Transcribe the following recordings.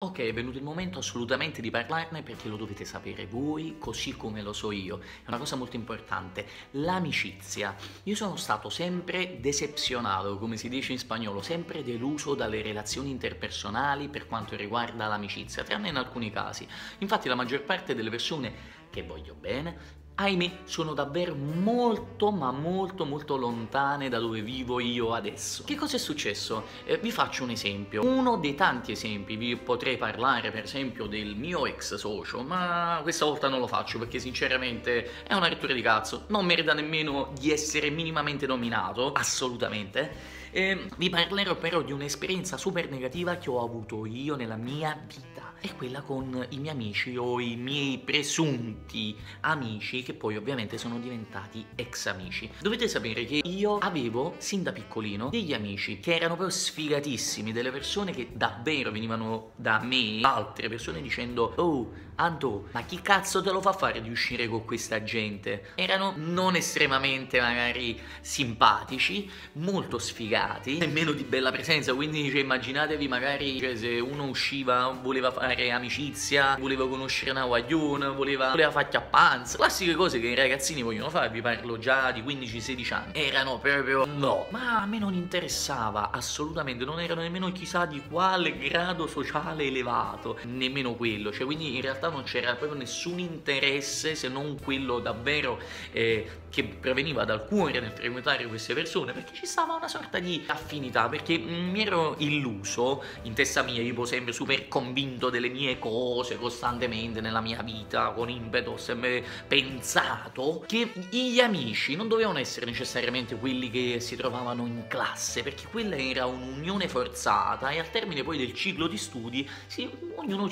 Ok, è venuto il momento assolutamente di parlarne perché lo dovete sapere voi, così come lo so io. È una cosa molto importante. L'amicizia. Io sono stato sempre decepcionato, come si dice in spagnolo, sempre deluso dalle relazioni interpersonali per quanto riguarda l'amicizia, tranne in alcuni casi. Infatti la maggior parte delle persone che voglio bene, ahimè, sono davvero molto ma molto lontane da dove vivo io adesso. Che cosa è successo? Vi faccio un esempio, uno dei tanti esempi. Vi potrei parlare per esempio del mio ex socio, ma questa volta non lo faccio perché sinceramente è una rottura di cazzo, non merita nemmeno di essere minimamente nominato, assolutamente. Vi parlerò però di un'esperienza super negativa che ho avuto io nella mia vita, è quella con i miei amici o i miei presunti amici che poi ovviamente sono diventati ex amici. Dovete sapere che io avevo sin da piccolino degli amici che erano proprio sfigatissimi, delle persone che davvero venivano da me, altre persone, dicendo: "Oh Anto, ma chi cazzo te lo fa fare di uscire con questa gente?" Erano non estremamente magari simpatici, molto sfigati, nemmeno di bella presenza, quindi immaginatevi magari se uno usciva, voleva fare amicizia, voleva conoscere una guagliona, voleva fare chiappanza, classiche cose che i ragazzini vogliono fare. Vi parlo già di 15-16 anni. Erano proprio no, ma a me non interessava assolutamente, non erano nemmeno chissà di quale grado sociale elevato, nemmeno quello, cioè quindi in realtà non c'era proprio nessun interesse se non quello davvero che proveniva dal cuore nel frequentare queste persone, perché ci stava una sorta di affinità, perché mi ero illuso in testa mia, io sempre super convinto delle mie cose costantemente nella mia vita, con impeto, ho sempre pensato che gli amici non dovevano essere necessariamente quelli che si trovavano in classe, perché quella era un'unione forzata e al termine poi del ciclo di studi ognuno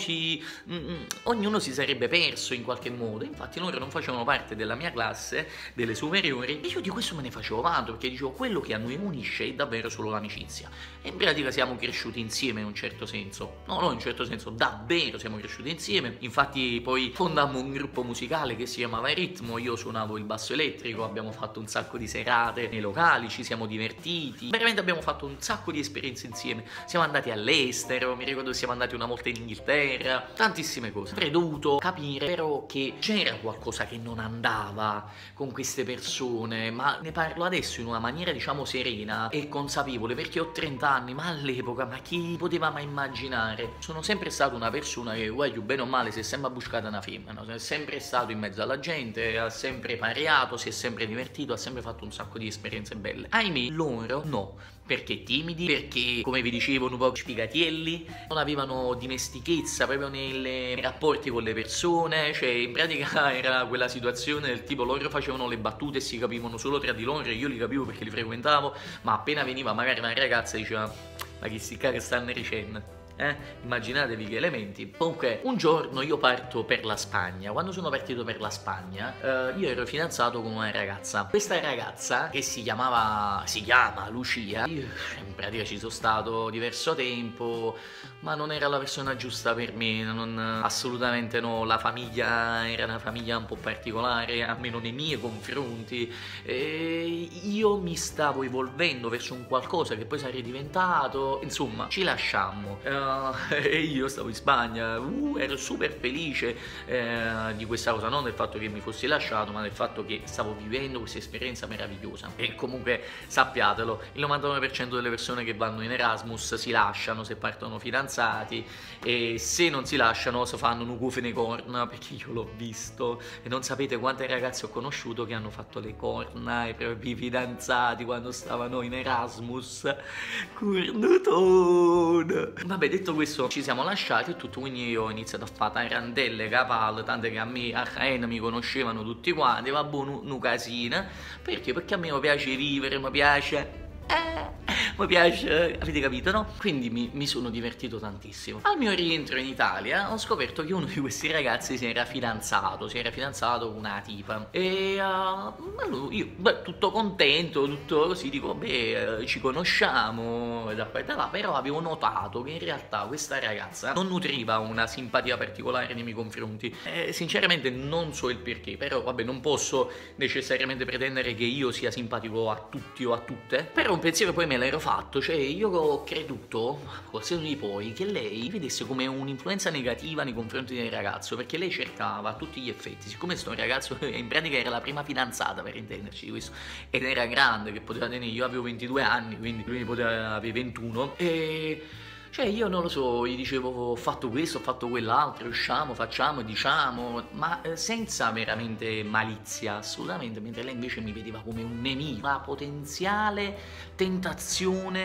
si sarebbe perso in qualche modo. Infatti loro non facevano parte della mia classe, delle superiori, e io di questo me ne facevo vanto, perché dicevo quello che a noi unisce è davvero solo l'amicizia. E in pratica siamo cresciuti insieme in un certo senso, no, in un certo senso davvero siamo cresciuti insieme. Infatti poi fondammo un gruppo musicale che si chiamava Ritmo, io suonavo il basso elettrico, abbiamo fatto un sacco di serate nei locali, ci siamo divertiti, veramente abbiamo fatto un sacco di esperienze insieme, siamo andati all'estero, mi ricordo siamo andati una volta in Inghilterra, tantissime cose. Avrei dovuto capire però che c'era qualcosa che non andava con queste persone, ma ne parlo adesso in una maniera diciamo serena e consapevole, perché ho 30 anni, ma all'epoca ma chi poteva mai immaginare? Sono sempre stato una persona che, guarda, bene o male, si è sempre buscata una femmina, è sempre stato in mezzo alla gente, ha sempre pariato, si è sempre divertito, ha sempre fatto un sacco di esperienze belle. Ahimè, loro no, perché timidi, perché come vi dicevo un po' sfigatielli, non avevano dimestichezza proprio nei rapporti con le persone, cioè in pratica era quella situazione del tipo loro facevano le battute e si capivano solo tra di loro e io li capivo perché li frequentavo, ma appena veniva magari una ragazza diceva: "Ma chi sti che stanno dicendo?" Immaginatevi che elementi. Comunque un giorno io parto per la Spagna. Quando sono partito per la Spagna io ero fidanzato con una ragazza. Questa ragazza, che si chiama Lucia, io in pratica ci sono stato diverso tempo, ma non era la persona giusta per me, assolutamente no. La famiglia era una famiglia un po' particolare, almeno nei miei confronti, e io mi stavo evolvendo verso un qualcosa che poi sarei diventato. Insomma, ci lasciammo. E io stavo in Spagna, ero super felice di questa cosa, non del fatto che mi fossi lasciato, ma del fatto che stavo vivendo questa esperienza meravigliosa. E comunque sappiatelo, il 99% delle persone che vanno in Erasmus si lasciano se partono fidanzati, e se non si lasciano si fanno un cufene corna, perché io l'ho visto e non sapete quante ragazze ho conosciuto che hanno fatto le corna ai propri fidanzati quando stavano in Erasmus. Cornutone. Vabbè, detto questo, ci siamo lasciati e tutto, quindi io ho iniziato a fare tarantelle, capalle, tante che a me a Jaén mi conoscevano tutti quanti, vabbè, un casino. Perché? Perché a me mi piace vivere, mi piace... mi piace, avete capito, no? Quindi mi sono divertito tantissimo. Al mio rientro in Italia ho scoperto che uno di questi ragazzi si era fidanzato con una tipa. E io, tutto contento, tutto così, dico, beh, ci conosciamo da qua e da là. Però avevo notato che in realtà questa ragazza non nutriva una simpatia particolare nei miei confronti. Sinceramente non so il perché, però vabbè, non posso necessariamente pretendere che io sia simpatico a tutti o a tutte. Però un pensiero poi me l'ero fatto fatto, cioè io ho creduto, col senno di poi, che lei vedesse come un'influenza negativa nei confronti del ragazzo, perché lei cercava a tutti gli effetti, siccome sto ragazzo in pratica era la prima fidanzata per intenderci di questo, ed era grande, che poteva tenere, io avevo 22 anni, quindi lui poteva avere 21, e cioè io non lo so, gli dicevo ho fatto questo, ho fatto quell'altro, usciamo, facciamo, diciamo, ma senza veramente malizia, assolutamente, mentre lei invece mi vedeva come un nemico, una potenziale tentazione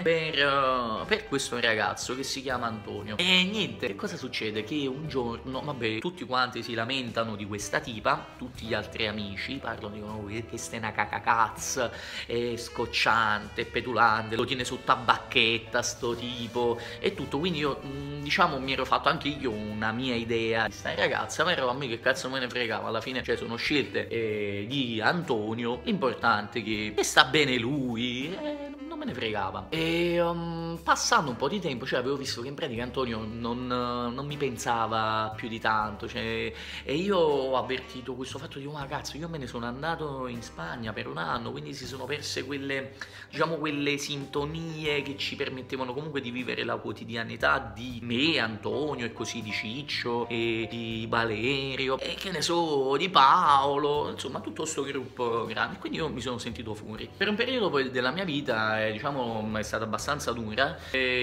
per questo ragazzo che si chiama Antonio. E niente, che cosa succede? Che un giorno, vabbè, tutti quanti si lamentano di questa tipa, tutti gli altri amici parlano, dicono che stai una cacacazz, è scocciante, è petulante, lo tiene su tabacchetta sto tipo e tutto, quindi io diciamo mi ero fatto anche io una mia idea di sta ragazza, però a me che cazzo me ne fregava, alla fine cioè sono scelte di Antonio, l'importante è che sta bene lui, non me ne fregava. E passando un po' di tempo, cioè avevo visto che in pratica Antonio non mi pensava più di tanto, cioè, e io ho avvertito questo fatto di ma cazzo, io me ne sono andato in Spagna per un anno, quindi si sono perse quelle, diciamo, quelle sintonie che ci permettevano comunque di vivere la quotidianità di me, Antonio, e così di Ciccio e di Valerio e che ne so, di Paolo, insomma tutto sto gruppo grande, quindi io mi sono sentito fuori. Per un periodo poi della mia vita diciamo è stata abbastanza dura,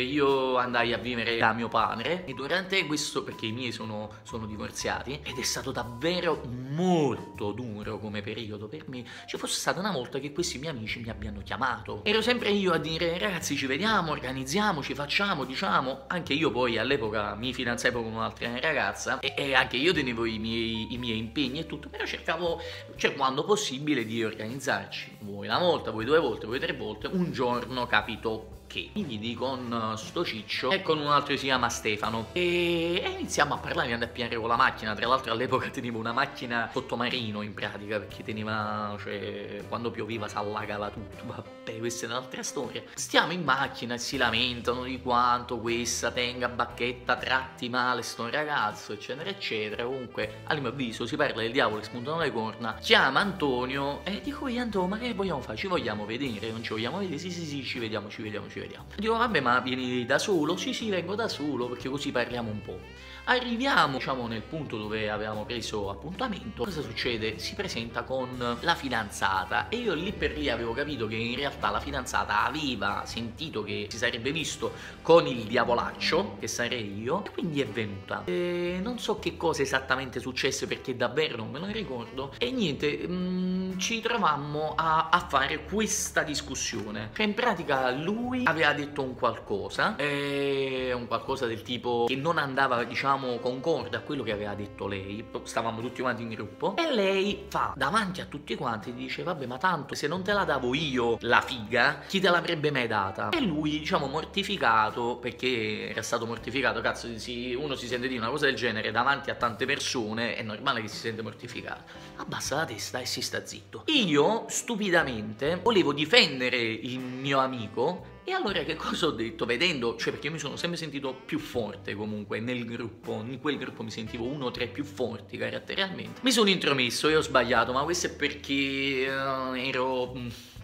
io andai a vivere da mio padre e durante questo, perché i miei sono divorziati, ed è stato davvero molto duro come periodo per me, ci fosse stata una volta che questi miei amici mi abbiano chiamato, ero sempre io a dire ragazzi ci vediamo, organizziamo, ci facciamo, diciamo, anche io poi all'epoca mi fidanzai con un'altra ragazza e anche io tenevo i miei impegni e tutto, però cercavo, cioè quando possibile, di organizzarci, vuoi una volta, vuoi 2 volte, vuoi 3 volte. Un giorno capitò che mi vidi con sto Ciccio e con un altro che si chiama Stefano e iniziamo a parlare, andai a piangere con la macchina, tra l'altro all'epoca tenevo una macchina sottomarino in pratica perché teneva, cioè quando pioveva si allagava tutto, vabbè questa è un'altra storia. Stiamo in macchina e si lamentano di quanto questa tenga bacchetta, tratti male sto ragazzo eccetera eccetera, comunque all'improvviso si parla del diavolo che spuntano le corna, chiama Antonio e dico Antonio ma che vogliamo fare, ci vogliamo vedere, non ci vogliamo vedere, sì ci vediamo. Dico vabbè ma vieni da solo? Sì vengo da solo perché così parliamo un po'. Arriviamo diciamo nel punto dove avevamo preso appuntamento, cosa succede? Si presenta con la fidanzata e io lì per lì avevo capito che in realtà la fidanzata aveva sentito che si sarebbe visto con il diavolaccio, che sarei io, e quindi è venuta. Non so che cosa esattamente successe perché davvero non me lo ricordo e niente, ci trovammo a fare questa discussione, cioè in pratica lui aveva detto un qualcosa del tipo che non andava diciamo concorde a quello che aveva detto lei, stavamo tutti quanti in gruppo e lei fa davanti a tutti quanti, dice vabbè ma tanto se non te la davo io la figa chi te l'avrebbe mai data, e lui diciamo mortificato perché era stato mortificato, cazzo uno si sente dire una cosa del genere davanti a tante persone, è normale che si sente mortificato, abbassa la testa e si sta zitto. Io stupidamente volevo difendere il mio amico e allora che cosa ho detto? Vedendo, cioè perché io mi sono sempre sentito più forte comunque nel gruppo, in quel gruppo mi sentivo uno tra i più forti caratterialmente, mi sono intromesso e ho sbagliato, ma questo è perché ero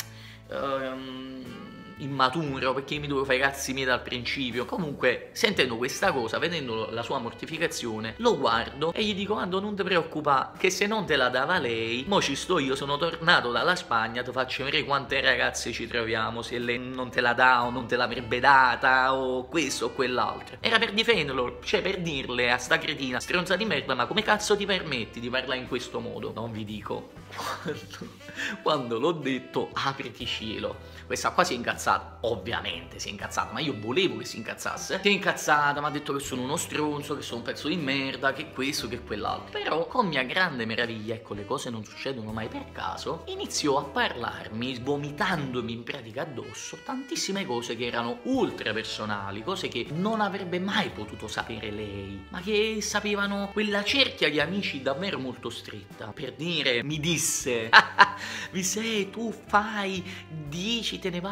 immaturo, perché mi dovevo fare i cazzi miei dal principio. Comunque sentendo questa cosa, vedendo la sua mortificazione, lo guardo e gli dico Ando non ti preoccupare che se non te la dava lei mo ci sto io, sono tornato dalla Spagna, ti faccio vedere quante ragazze ci troviamo se lei non te la dà o non te l'avrebbe data o questo o quell'altro. Era per difenderlo, cioè per dirle a sta cretina stronza di merda ma come cazzo ti permetti di parlare in questo modo? Non vi dico quando l'ho detto apriti cielo, questa qua si è incazzata, ovviamente si è incazzata, ma io volevo che si incazzasse. Si è incazzata, mi ha detto che sono uno stronzo, che sono un pezzo di merda, che questo, che quell'altro. Però, con mia grande meraviglia, ecco, le cose non succedono mai per caso, iniziò a parlarmi, vomitandomi in pratica addosso, tantissime cose che erano ultra personali, cose che non avrebbe mai potuto sapere lei, ma che sapevano quella cerchia di amici davvero molto stretta. Per dire, mi disse, tu fai, dici, te ne vai, ma non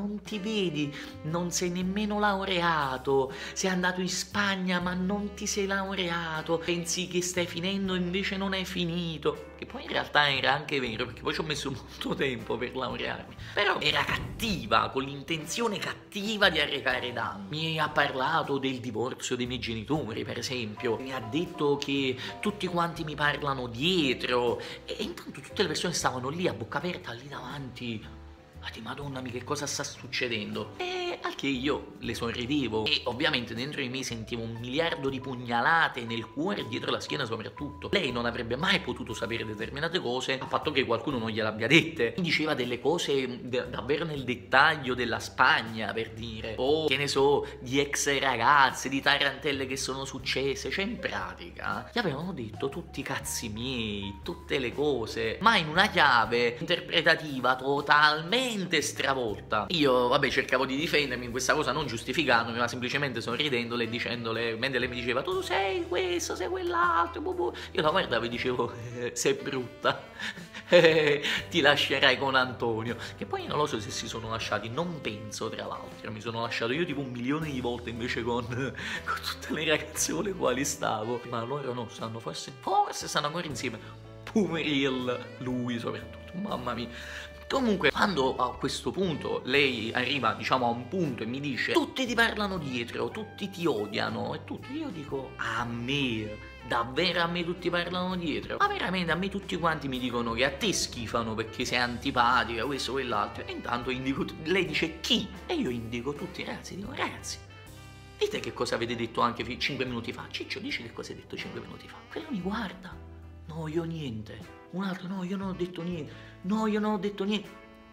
non ti vedi, non sei nemmeno laureato, sei andato in Spagna ma non ti sei laureato, pensi che stai finendo invece non hai finito, che poi in realtà era anche vero perché poi ci ho messo molto tempo per laurearmi, però era cattiva, con l'intenzione cattiva di arrecare danni. Mi ha parlato del divorzio dei miei genitori, per esempio, mi ha detto che tutti quanti mi parlano dietro e intanto tutte le persone stavano lì a bocca aperta lì davanti. Madonna mia, che cosa sta succedendo? E al che io le sorridevo e ovviamente dentro di me sentivo 1.000.000 di pugnalate nel cuore e dietro la schiena soprattutto. Lei non avrebbe mai potuto sapere determinate cose a patto che qualcuno non gliele abbia dette. Mi diceva delle cose davvero nel dettaglio della Spagna, per dire, o che ne so, di ex ragazze, di tarantelle che sono successe. Cioè in pratica gli avevano detto tutti i cazzi miei, tutte le cose, ma in una chiave interpretativa totalmente stravolta. Io vabbè cercavo di difendermi in questa cosa, non giustificandomi ma semplicemente sorridendole e dicendole, mentre lei mi diceva tu sei questo, sei quell'altro, io la guardavo e dicevo sei brutta, ti lascerai con Antonio, che poi non lo so se si sono lasciati, non penso, tra l'altro mi sono lasciato io tipo 1.000.000 di volte invece con tutte le ragazze con le quali stavo, ma loro no, stanno forse stanno ancora insieme, Pumeril, lui soprattutto, mamma mia. Comunque, quando a questo punto lei arriva, diciamo, a un punto e mi dice tutti ti parlano dietro, tutti ti odiano e tutti, io dico a me, davvero a me tutti parlano dietro? Ma veramente a me tutti quanti mi dicono che a te schifano perché sei antipatica, questo, quell'altro. E intanto indico, lei dice chi? E io indico tutti i ragazzi, dico ragazzi, dite che cosa avete detto anche 5 minuti fa. Ciccio, dici che cosa hai detto 5 minuti fa. Quello mi guarda. No, io niente. Un altro, no, io non ho detto niente. No, io non ho detto niente.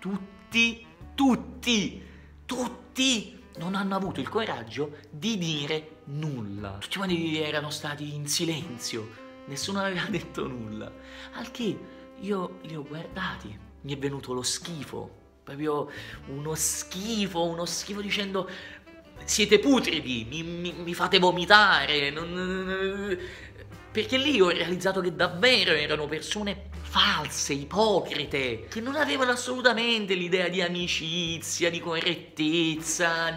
Tutti non hanno avuto il coraggio di dire nulla. Tutti quanti erano stati in silenzio. Nessuno aveva detto nulla. Al che io li ho guardati. Mi è venuto lo schifo. Proprio uno schifo dicendo siete putridi, mi fate vomitare. Perché lì ho realizzato che davvero erano persone false, ipocrite, che non avevano assolutamente l'idea di amicizia, di correttezza,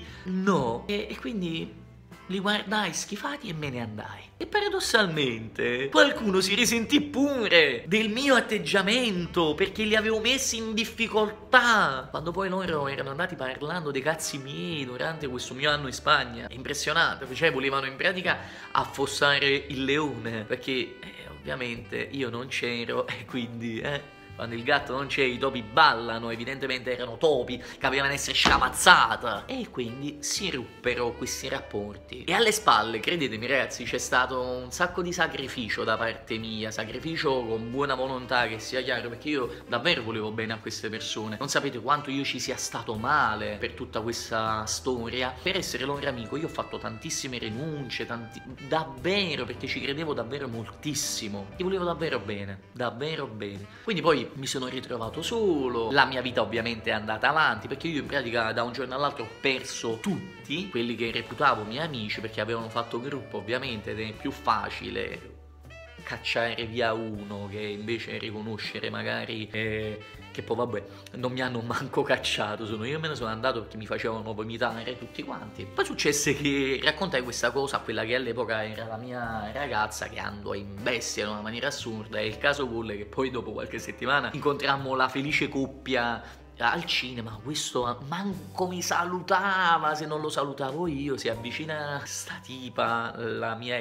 no. E quindi li guardai schifati e me ne andai. E paradossalmente qualcuno si risentì pure del mio atteggiamento perché li avevo messi in difficoltà. Quando poi loro erano andati parlando dei cazzi miei durante questo mio anno in Spagna, è impressionante, cioè volevano in pratica affossare il leone perché ovviamente io non c'ero e quindi quando il gatto non c'è i topi ballano, evidentemente erano topi che avevano essere sciamazzata e quindi si ruppero questi rapporti. E alle spalle, credetemi ragazzi, c'è stato un sacco di sacrificio da parte mia, sacrificio con buona volontà, che sia chiaro, perché io davvero volevo bene a queste persone. Non sapete quanto io ci sia stato male per tutta questa storia. Per essere loro amico io ho fatto tantissime rinunce, davvero, perché ci credevo davvero moltissimo. Ti volevo davvero bene, davvero bene. Quindi poi mi sono ritrovato solo, la mia vita ovviamente è andata avanti perché io in pratica da un giorno all'altro ho perso tutti quelli che reputavo miei amici perché avevano fatto gruppo ovviamente ed è più facile cacciare via uno che invece riconoscere magari che poi vabbè non mi hanno manco cacciato, io me ne sono andato perché mi facevano vomitare tutti quanti. Poi successe che raccontai questa cosa a quella che all'epoca era la mia ragazza, che andò in bestia in una maniera assurda, e il caso volle che poi dopo qualche settimana incontrammo la felice coppia al cinema. Questo manco mi salutava, se non lo salutavo io. Si avvicina sta tipa, la mia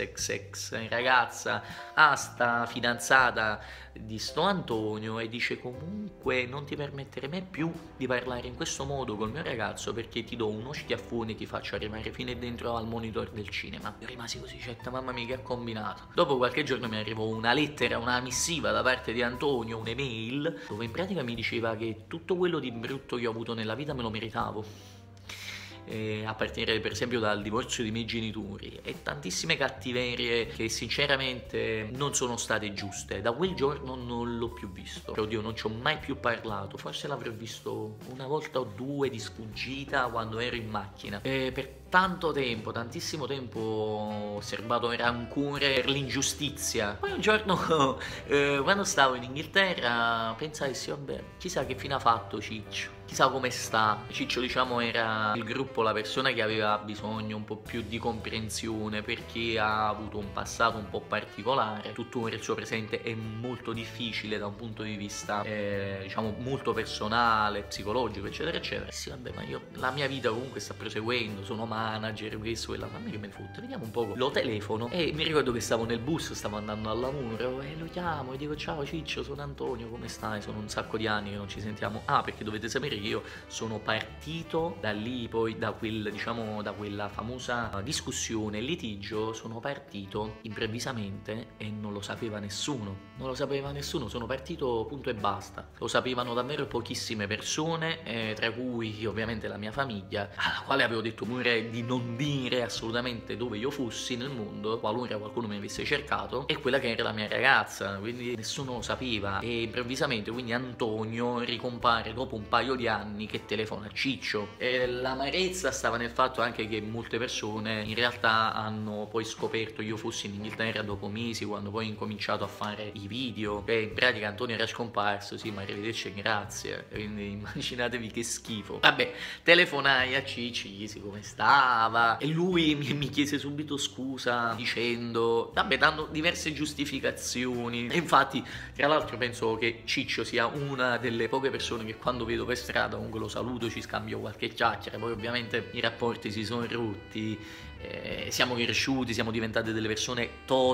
ex ragazza, sta fidanzata di sto Antonio, e dice comunque non ti permettere mai più di parlare in questo modo col mio ragazzo perché ti do uno schiaffone e ti faccio arrivare fino dentro al monitor del cinema. Io rimasi così, certo, mamma mia che ha combinato. Dopo qualche giorno mi arrivò una lettera, una missiva da parte di Antonio, un'email dove in pratica mi diceva che tutto quello di brutto che ho avuto nella vita me lo meritavo. A partire per esempio dal divorzio dei miei genitori e tantissime cattiverie che sinceramente non sono state giuste. Da quel giorno non l'ho più visto, oddio, non ci ho mai più parlato, forse l'avrò visto una volta o due di sfuggita quando ero in macchina. Per tanto tempo, tantissimo tempo ho serbato rancore per l'ingiustizia. Poi un giorno quando stavo in Inghilterra pensai sì, vabbè, chissà che fine ha fatto Ciccio. chissà come sta. Ciccio, diciamo, era il gruppo, la persona che aveva bisogno un po' più di comprensione perché ha avuto un passato un po' particolare. Tuttora il suo presente è molto difficile da un punto di vista, diciamo, molto personale, psicologico, eccetera, eccetera. Sì, vabbè, ma io, la mia vita comunque sta proseguendo, sono manager, questo, quella, ma a me che me ne fotte, vediamo un po'. Lo telefono e mi ricordo che stavo nel bus, stavo andando al lavoro e lo chiamo e dico: ciao Ciccio, sono Antonio, come stai? Sono un sacco di anni che non ci sentiamo. Ah, perché dovete sapere che io sono partito da lì, poi da quel, diciamo, da quella famosa discussione, litigio, sono partito improvvisamente e non lo sapeva nessuno. Non lo sapeva nessuno, sono partito punto e basta. Lo sapevano davvero pochissime persone, tra cui ovviamente la mia famiglia, alla quale avevo detto pure di non dire assolutamente dove io fossi nel mondo, qualora qualcuno mi avesse cercato, e quella che era la mia ragazza, quindi nessuno lo sapeva. E improvvisamente quindi Antonio ricompare dopo un paio di anni che telefona a Ciccio. E l'amarezza stava nel fatto anche che molte persone in realtà hanno poi scoperto io fossi in Inghilterra dopo mesi, quando poi ho incominciato a fare i video, e in pratica Antonio era scomparso. Sì, ma arrivederci e grazie, quindi immaginatevi che schifo. Vabbè, telefonai a Cicci, gli chiesi come stava e lui mi chiese subito scusa dicendo, vabbè, dando diverse giustificazioni. E infatti, tra l'altro, penso che Ciccio sia una delle poche persone che quando vedo per strada comunque lo saluto, ci scambio qualche chiacchiera. Poi ovviamente i rapporti si sono rotti, siamo cresciuti, siamo diventate delle persone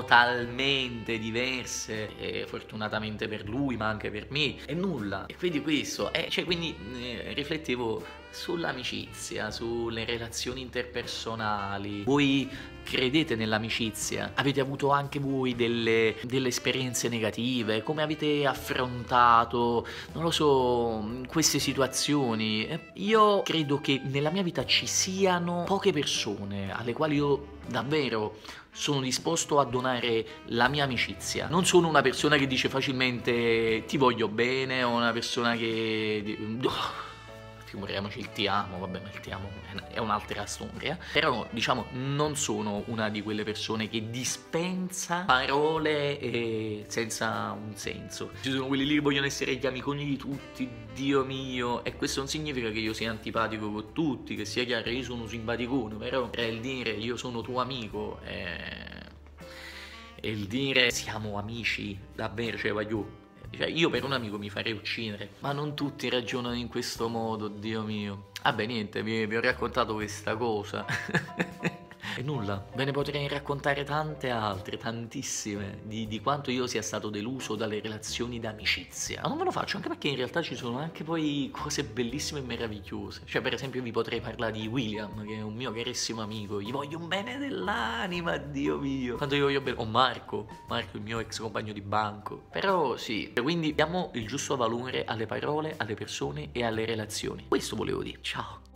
totalmente diverse, fortunatamente per lui ma anche per me, e nulla. E quindi questo, cioè, quindi riflettevo sull'amicizia, sulle relazioni interpersonali. Voi credete nell'amicizia? Avete avuto anche voi delle esperienze negative? Come avete affrontato, non lo so, queste situazioni? Io credo che nella mia vita ci siano poche persone alle quali io davvero sono disposto a donare la mia amicizia. Non sono una persona che dice facilmente ti voglio bene, o una persona che figuriamoci il ti amo, vabbè, ma il ti amo è un'altra storia. Però, diciamo, non sono una di quelle persone che dispensa parole senza un senso. Ci sono quelli lì che vogliono essere gli amiconi di tutti, Dio mio, e questo non significa che io sia antipatico con tutti, che sia chiaro, io sono simpaticone, però è il dire io sono tuo amico e il dire siamo amici, davvero, cioè voglio... Cioè, io per un amico mi farei uccidere, ma non tutti ragionano in questo modo, Dio mio. Vabbè, niente, vi ho raccontato questa cosa. E nulla, ve ne potrei raccontare tante altre, tantissime, di quanto io sia stato deluso dalle relazioni d'amicizia. Ma non ve lo faccio, anche perché in realtà ci sono anche poi cose bellissime e meravigliose. Cioè, per esempio, vi potrei parlare di William, che è un mio carissimo amico. Gli voglio un bene dell'anima, Dio mio. Quanto io voglio bene. O Marco, il mio ex compagno di banco. Però sì, quindi diamo il giusto valore alle parole, alle persone e alle relazioni. Questo volevo dire. Ciao.